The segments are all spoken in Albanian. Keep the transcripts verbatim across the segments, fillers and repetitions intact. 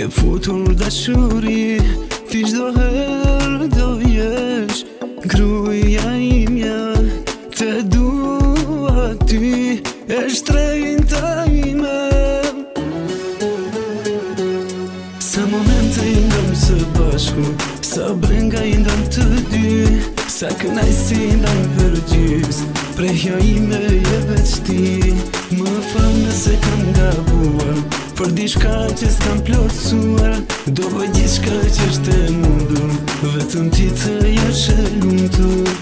futur dashuri, ti çdo herë do jesh gruaja imja, te dua ty, e shtrenjta ime. Sa momente i ndëm së bashku, sa brenga i ndëm të dy, sa kënaqësi i ndëm për gjys, prehja ime je veç ti. Më fal nëse kam gabuar, për diçka që s'kam plotësuar, do bëj gjithçka që është e mundur, vetëm ti të jesh e lumtur.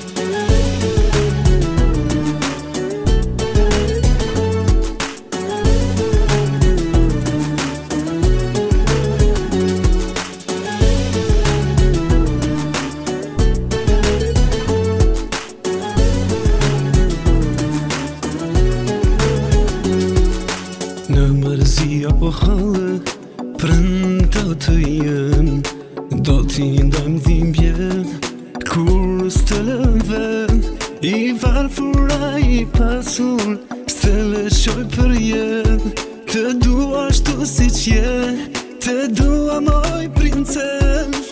Në mërzi apo hallë, prënta të jem, do t'i ndajmë dhimbjen, kur s'të lëven, i varfura i pasur, s'të lëshoj për jet, të dua ashtu si qje, të dua moj princesh.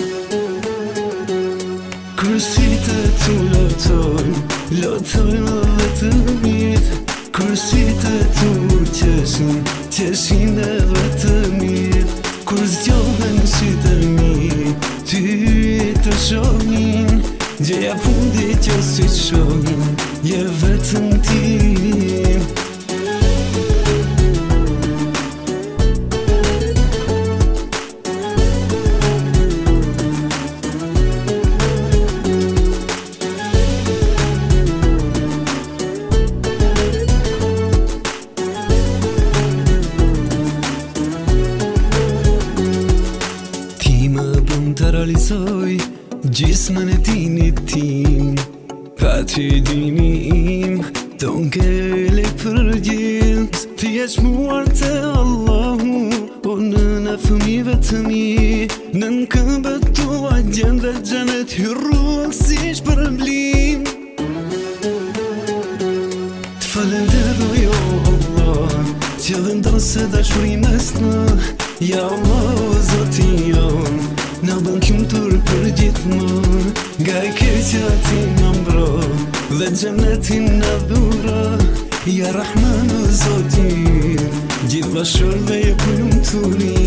Kërësit e tu lotojnë, lotojnë vetëmit, kërësit e tu qeshin, qeshin e vetëmit, kur zgjohen sytë e mi, ty të shohin, gjeja fundi që si shohin, je vetëm ti. Të realizoj gjismën e dinit tim, pa ty dini im, do ngele për gjithë. Ti e shmuar te Allahu, po nëna fëmijëve të mi, nën këmbët tua gjen dhe xhenet hyrruan si shpërblim. Të falenderoj o Allah, që vendose dashuri mes në, ja Allah o Zoti jon, na bën kumtur për gjithmonë, nga e keqja ti na mbro, dhe xhenetin na dhuro, ja Rahman o Zoti, gjithë bashkë dhe e lumturi.